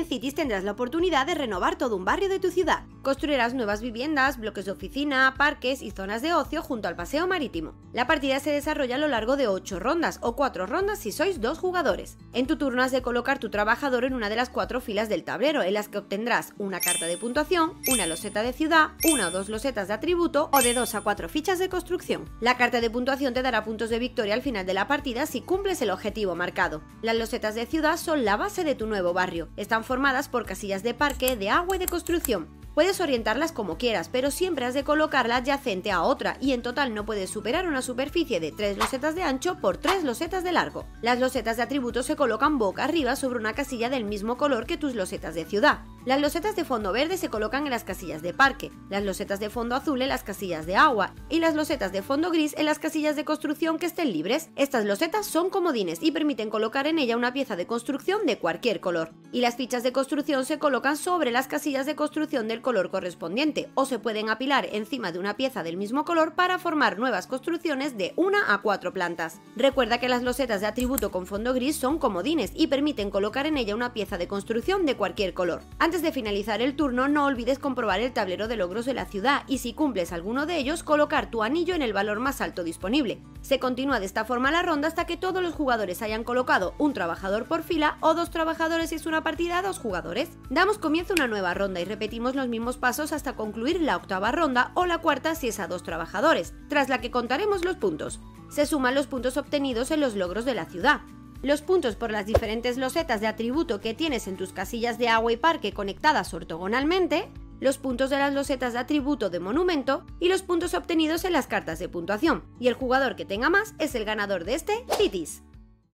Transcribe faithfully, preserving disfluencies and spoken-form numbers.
Cities tendrás la oportunidad de renovar todo un barrio de tu ciudad. Construirás nuevas viviendas, bloques de oficina, parques y zonas de ocio junto al paseo marítimo. La partida se desarrolla a lo largo de ocho rondas o cuatro rondas si sois dos jugadores. En tu turno has de colocar tu trabajador en una de las cuatro filas del tablero, en las que obtendrás una carta de puntuación, una loseta de ciudad, una o dos losetas de atributo o de dos a cuatro fichas de construcción. La carta de puntuación te dará puntos de victoria al final de la partida si cumples el objetivo marcado. Las losetas de ciudad son la base de tu nuevo barrio. Están formadas por casillas de parque, de agua y de construcción. Puedes orientarlas como quieras, pero siempre has de colocarla adyacente a otra y en total no puedes superar una superficie de tres losetas de ancho por tres losetas de largo. Las losetas de atributos se colocan boca arriba sobre una casilla del mismo color que tus losetas de ciudad. Las losetas de fondo verde se colocan en las casillas de parque, las losetas de fondo azul en las casillas de agua y las losetas de fondo gris en las casillas de construcción que estén libres. Estas losetas son comodines y permiten colocar en ella una pieza de construcción de cualquier color. Y las fichas de construcción se colocan sobre las casillas de construcción del color correspondiente o se pueden apilar encima de una pieza del mismo color para formar nuevas construcciones de una a cuatro plantas. Recuerda que las losetas de atributo con fondo gris son comodines y permiten colocar en ella una pieza de construcción de cualquier color. Antes de finalizar el turno, no olvides comprobar el tablero de logros de la ciudad y si cumples alguno de ellos, colocar tu anillo en el valor más alto disponible. Se continúa de esta forma la ronda hasta que todos los jugadores hayan colocado un trabajador por fila o dos trabajadores si es una partida a dos jugadores. Damos comienzo a una nueva ronda y repetimos los mismos pasos hasta concluir la octava ronda o la cuarta si es a dos trabajadores, tras la que contaremos los puntos. Se suman los puntos obtenidos en los logros de la ciudad. Los puntos por las diferentes losetas de atributo que tienes en tus casillas de agua y parque conectadas ortogonalmente, los puntos de las losetas de atributo de monumento y los puntos obtenidos en las cartas de puntuación. Y el jugador que tenga más es el ganador de este Cities.